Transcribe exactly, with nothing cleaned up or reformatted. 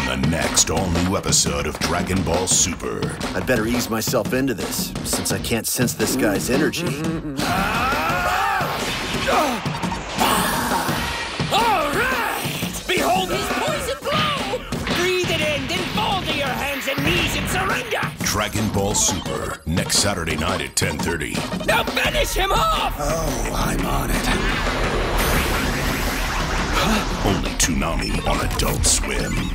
on the next all-new episode of Dragon Ball Super. I'd better ease myself into this, since I can't sense this guy's energy. All right! Behold his poison blow! Breathe it in, then fall to your hands and knees and surrender! Dragon Ball Super, next Saturday night at ten thirty. Now finish him off! Oh, I'm on it. Only Toonami on Adult Swim.